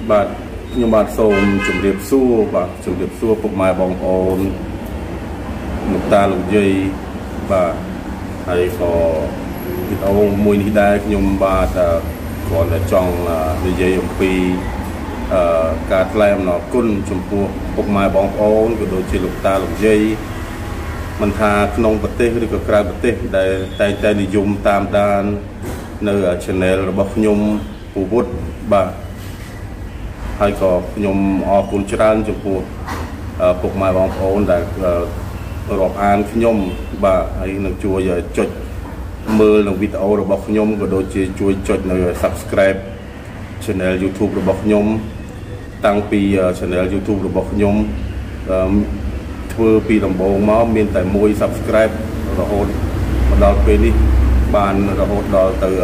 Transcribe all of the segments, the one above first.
បាទខ្ញុំបាទសូមជម្រាបសួរបាទជម្រាបសួរពុកម៉ែបងប្អូនលោកតាលោកយាយបាទហើយក៏វីដេអូមួយនេះដែរខ្ញុំបាទគ្រាន់តែចង់និយាយអំពីការថ្លែងអំណរគុណចំពោះពុកម៉ែបងប្អូនក៏ដូចជាលោកតាលោកយាយមិនថាក្នុងប្រទេសឬក៏ក្រៅប្រទេសដែលតែងតែនិយមតាមដាននៅ channel របស់ខ្ញុំពូវុឌ្ឍបាទហើយក៏ខ្ញុំអរគុណច្រើនចំពោះពុកម៉ែបងប្អូនដែលរាប់អានខ្ញុំបាទហើយនឹងជួយចុចមើលនៅវីដេអូរបស់ខ្ញុំក៏ដូចជាជួយចុចនៅ Subscribe Channel YouTube របស់ខ្ញុំតាំងពី Channel YouTube របស់ខ្ញុំធ្វើពីដំបូងមកមានតែមួយ Subscribe រហូតមកដល់ពេលនេះបានរហូតដល់ទៅ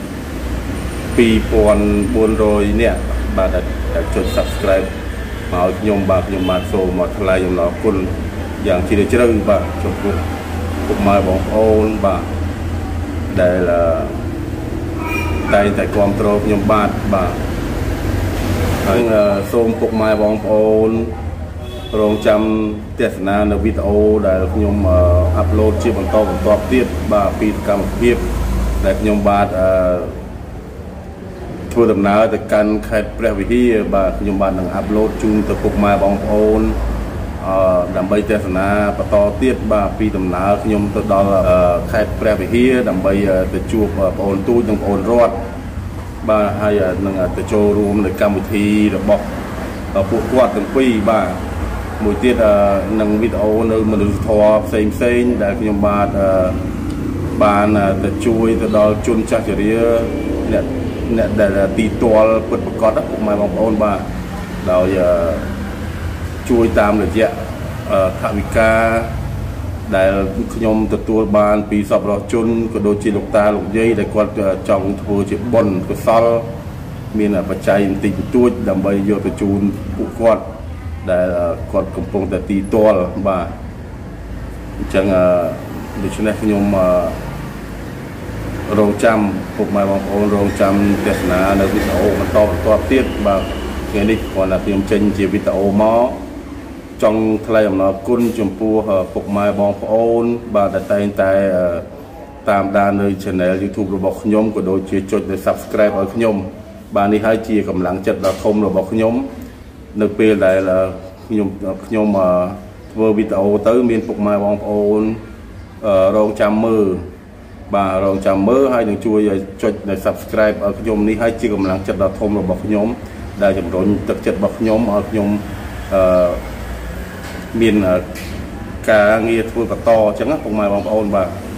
2400នាក់បាទដែលចុច Subscribe មកឲ្យខ្ញុំបាទខ្ញុំបានសូមមកថ្លែងអំណរគុណយ៉ាងជ្រាលជ្រៅបាទចំពោះពុកម៉ែបងប្អូនបាទដែលតែងតែគាំទ្រខ្ញុំបាទហើយសូមពុកម៉ែបងប្អូនរងចាំទស្សនានៅវីដេអូដែលខ្ញុំអាប់ឡូតជាបន្តបន្ទាប់ទៀតបាទពីសកម្មភាពដែលខ្ញុំបាទធ្វើដំណើរទៅកាន់ខេត្តព្រះវិហារបាទខ្ញុំបាននឹងអាប់ឡូតជូនទៅពុកម៉ែបងប្អូនដើម្បីទស្សនាបន្តទៀតបាទពីដំណើរខ្ញុំទៅដល់ខេត្តព្រះវិហារដើម្បីទៅជួបបងប្អូនទូចនិងបងប្អូនរតបាទហើយនឹងទៅចូលរួមនៅកម្មវិធីរបស់ពួកគាត់ទាំងពីរបាទមួយទៀតនឹងវីដេអូនៅមនុស្សធម៌ផ្សេងដែលខ្ញុំបានទៅជួយទៅដល់ជនចាស់ជរាអ្នកដែលទីទាល់ពិតប្រាកដពុកម៉ែបងប្អូនបាទដោយជួយតាមរយៈថវិកាដែលខ្ញុំទទួលបានពីសប្បុរសជនក៏ដូចជាលោកតាលោកយាយដែលគាត់ចង់ធ្វើជាបុណ្យកុសលមានបច្ច័យបន្តិចបន្តួចដើម្បីយកទៅជូនពួកគាត់ដែលគាត់កំពុងតែទីទាល់បាទអញ្ចឹងដូច្នេះខ្ញុំរងចាំពុកម៉ែបងប្អូនរងចាំទស្សនានៅវីដេអូបន្តទៀតបាទថ្ងៃនេះគ្រាន់តែខ្ញុំចេញជាវីដេអូមកចង់ថ្លែងអំណរគុណចំពោះពុកម៉ែបងប្អូនបាទដែលតែងតែតាមដាននៅ Channel YouTube របស់ខ្ញុំក៏ដូចជាចុចនៅ Subscribe ឲ្យខ្ញុំបាទនេះហើយជាកម្លាំងចិត្តដ៏ធំរបស់ខ្ញុំនៅពេលដែលខ្ញុំធ្វើវីដេអូទៅមានពុកម៉ែបងប្អូនរងចាំមើលបាទរងចាំមើលហើយនឹងជួយចុចនៅ Subscribe ឲ្យខ្ញុំនេះហើយជាកម្លាំងចិត្តដ៏ធំរបស់ខ្ញុំដែលជំរុញទឹកចិត្តរបស់ខ្ញុំឲ្យខ្ញុំមានការងារធ្វើបន្តអញ្ចឹងពុកម៉ែបងប្អូន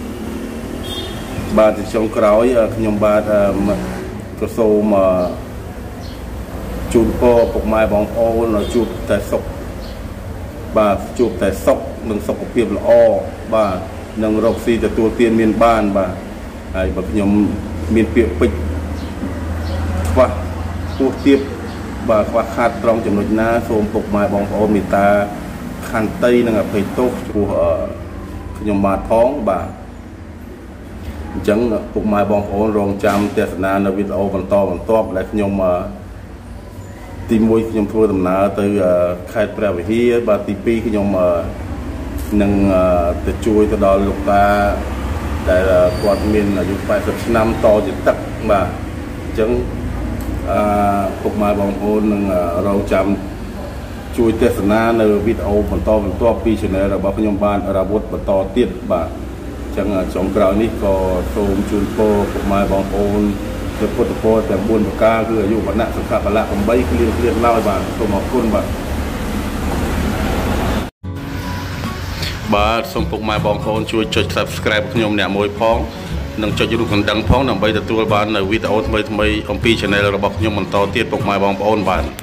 បាទជាចុងក្រោយខ្ញុំបាទក៏សូមជូនពរពុកម៉ែបងប្អូនឲ្យជួបតែសុខបាទជួបតែសុខនិងសុខភាពល្អបាទនឹងរកស៊ីទទួលទានមានបានបាទហើយបើខ្ញុំមានពាក្យពេចន៍ខ្វះពោះទៀតបាទខ្វះខាតត្រង់ចំណុចណាសូមពុកម៉ែបងប្អូនមេត្តាខន្តីនិងអភ័យទោសចំពោះខ្ញុំបាទផងបាទអញ្ចឹងពុកម៉ែបងប្អូនរងចាំទស្សនានៅវីដេអូបន្តដែលខ្ញុំទី1ខ្ញុំធ្វើដំណើរទៅខេត្តព្រះវិហារបាទទី2ខ្ញុំនឹងទៅជួយទៅដល់លោកតាដែលគាត់មានអាយុ80ឆ្នាំតជាទឹកបាទអញ្ចឹងពុកម៉ែបងប្អូននឹងរងចាំជួយទស្សនានៅវីដេអូបន្តពី Channel របស់ខ្ញុំបានរវត្តបន្តទៀតបាទអញ្ចឹងចុងក្រោយនេះក៏សូមជូនពរពុកម៉ែបងប្អូនទៅពុទ្ធពរទាំង4ប្រការគឺអាយុវណ្ណៈសុខៈបលៈ8គ្លៀនឡើយបាទសូមអរគុណបាទសូមពុកម៉ែបងប្អូនជួយចុច Subscribe ខ្ញុំអ្នកមួយផងនិងចុចរូបកណ្ដឹងផងដើម្បីទទួលបាននៅវីដេអូថ្មីអំពី Channel របស់ខ្ញុំបន្តទៀតពុកម៉ែបងប្អូនបាទ